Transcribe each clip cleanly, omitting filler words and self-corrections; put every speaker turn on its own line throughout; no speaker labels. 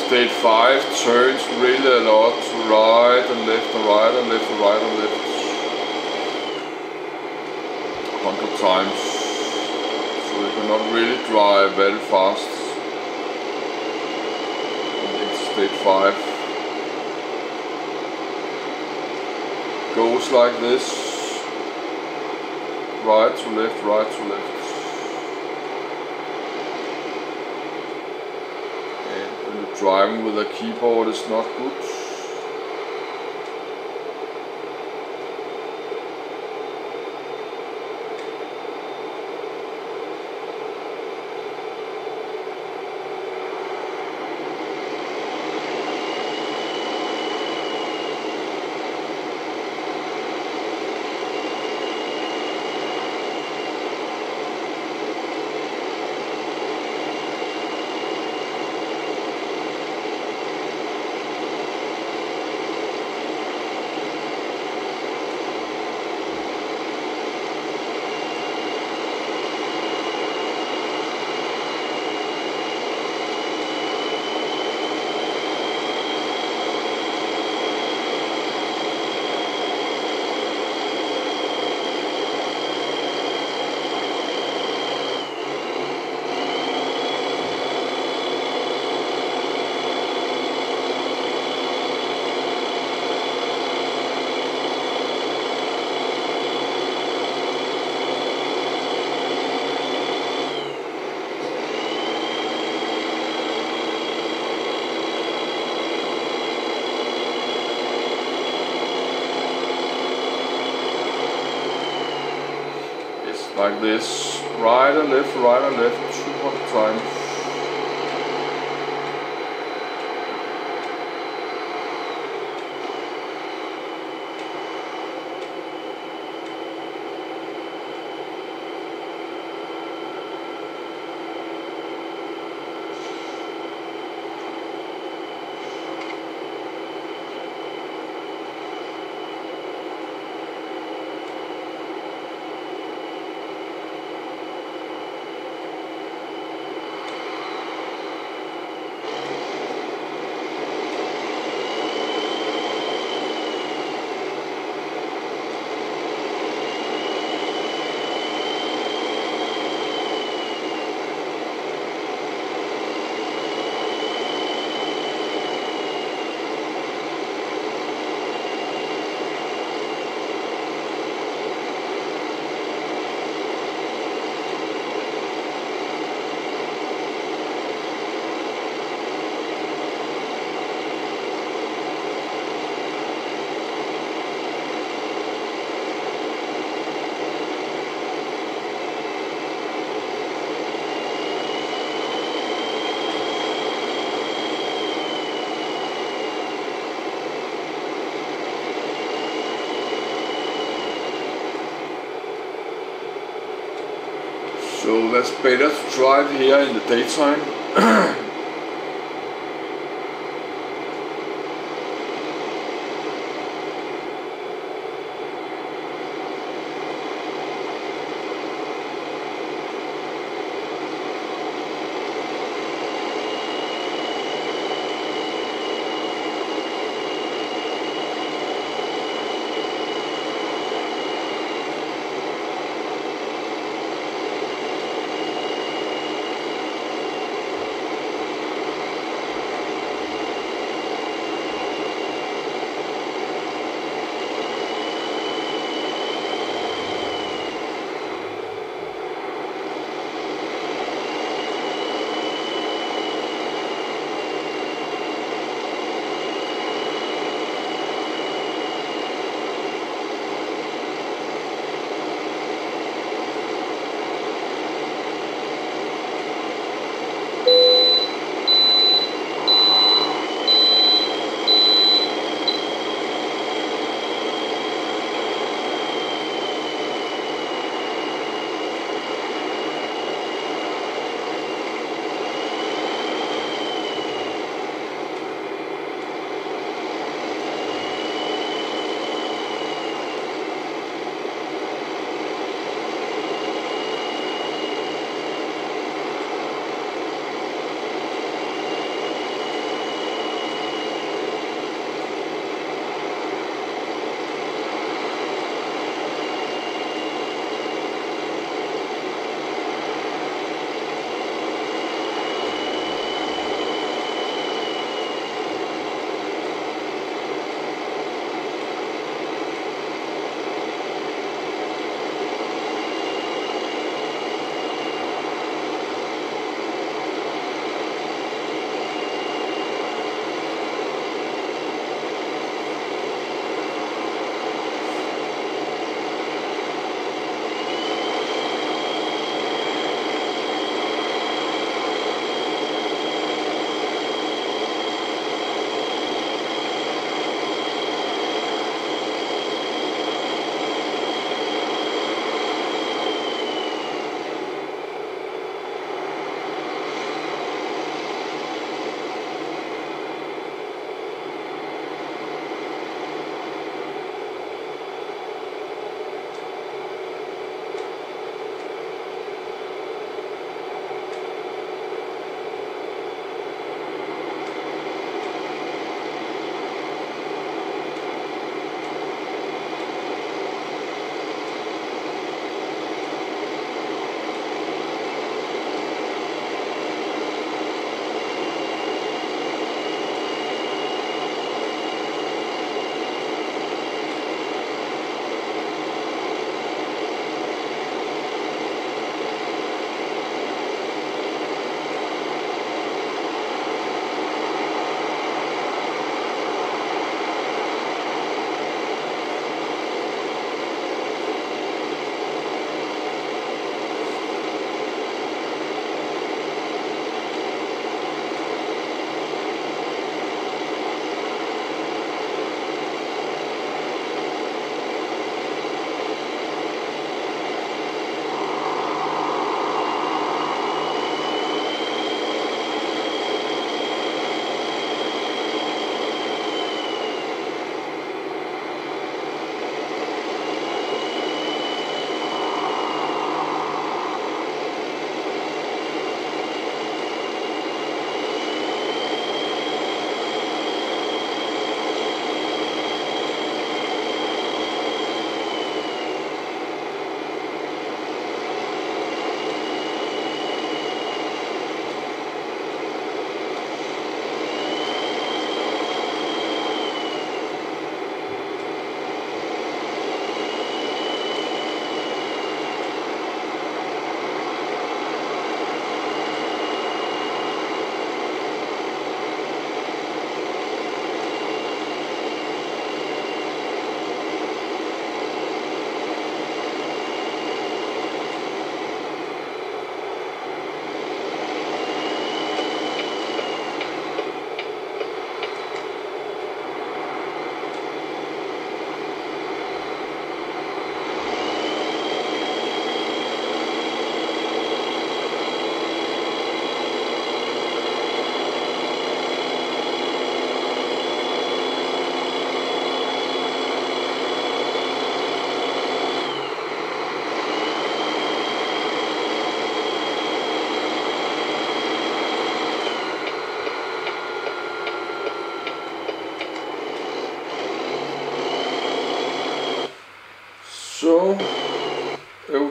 state 5 turns really a lot to right and left and right and left and right and left 100 times, so you cannot really drive very fast in state 5. Goes like this, right to left, right to left. Driving with a keyboard is not good. Like this, right and left, 200 times. So that's better to drive here in the daytime.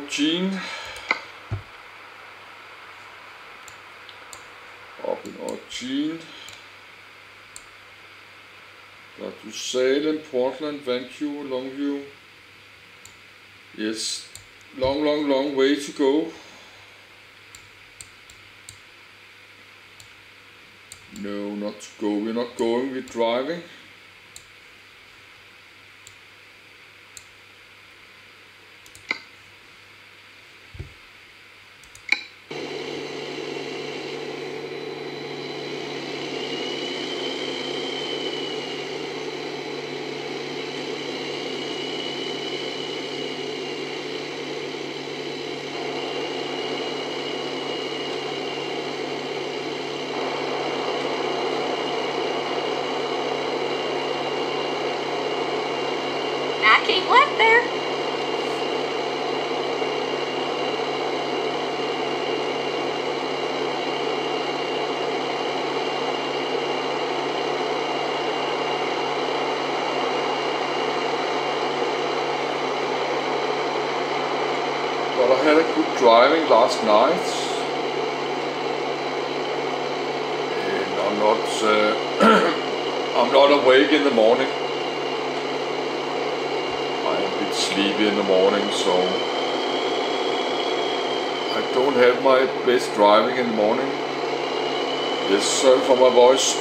Gene. Up in our Gene. Got to Salem, Portland, Vancouver, Longview. Yes, long way to go. No, not to go. We're not going, we're driving.
Keep left there.
But I had a good driving last night. And I'm not awake in the morning. Sleepy in the morning, so I don't have my best driving in the morning. Yes, sorry for my voice.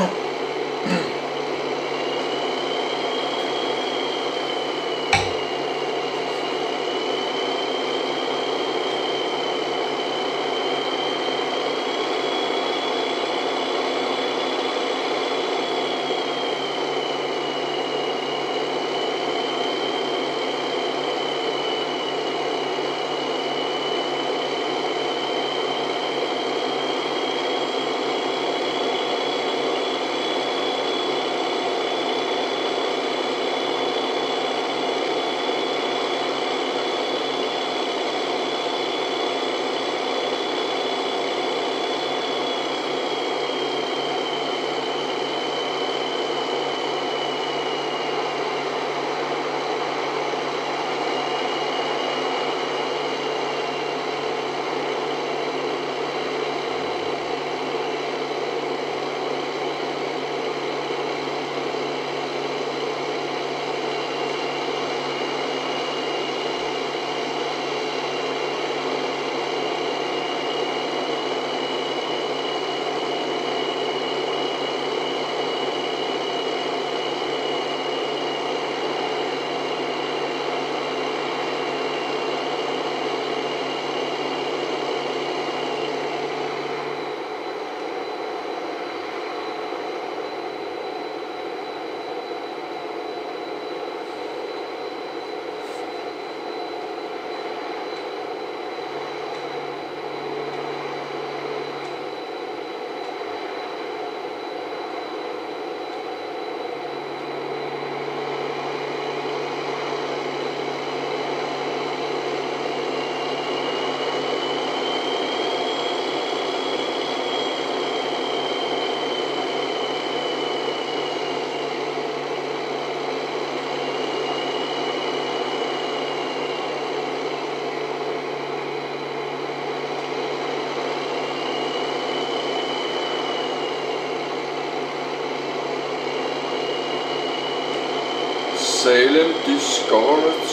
Salem discovered.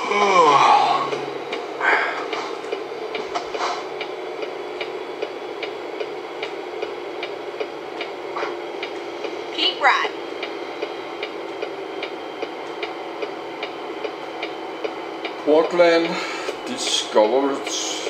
Keep riding.
Portland discovered.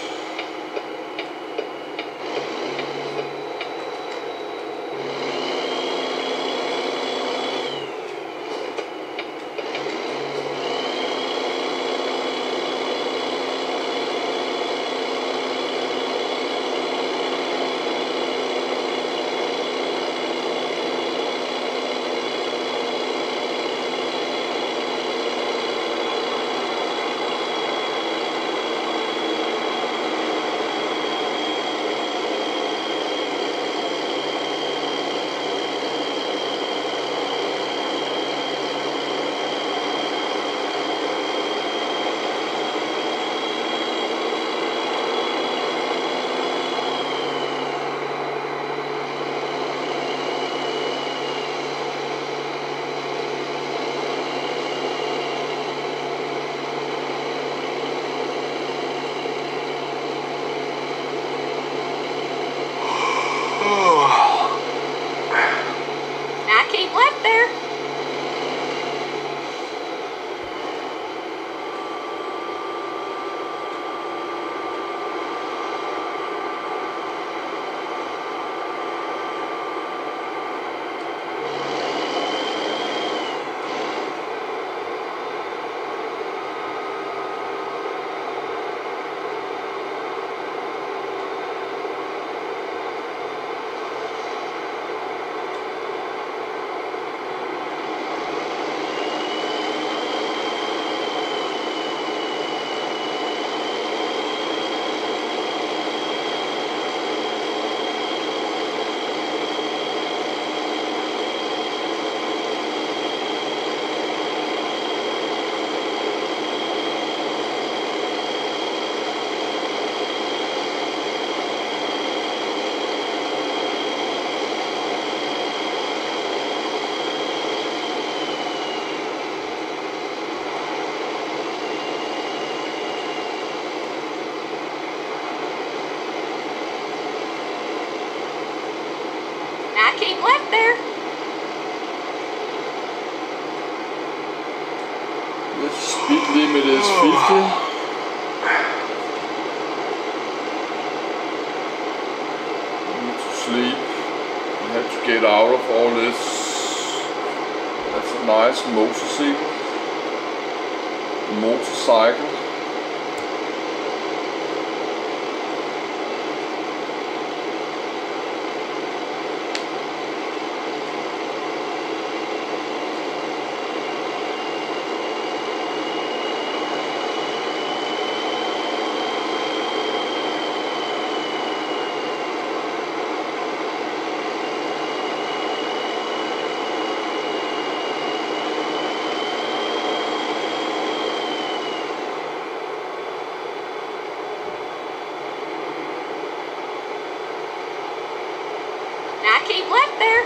Now keep left there. Now keep left there.
The speed limit is 50. Need to sleep. We have to get out of all this. That's a nice motorcycle.
Now keep left there.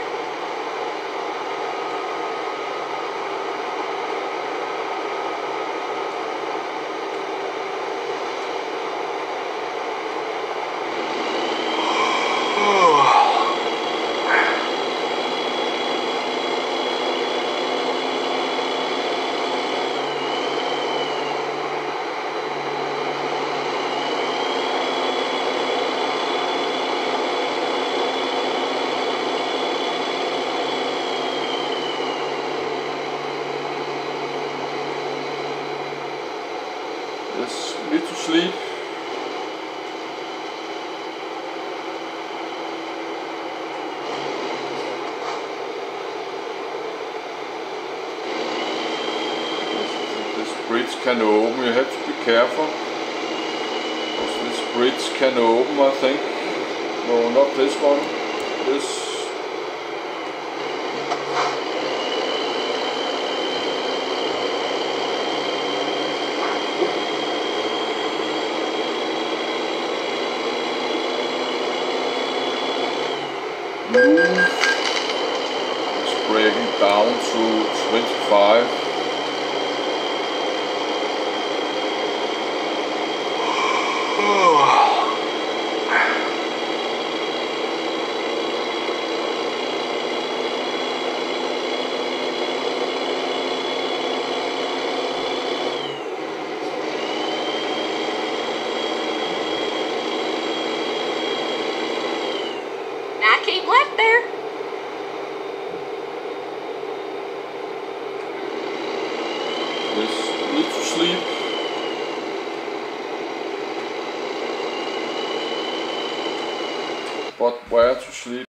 Yes, need to sleep. This bridge can open, you have to be careful. Because this bridge can open, I think. No, not this one. This. It's breaking down to 25.
left there.
Yes, need to sleep. But where to sleep?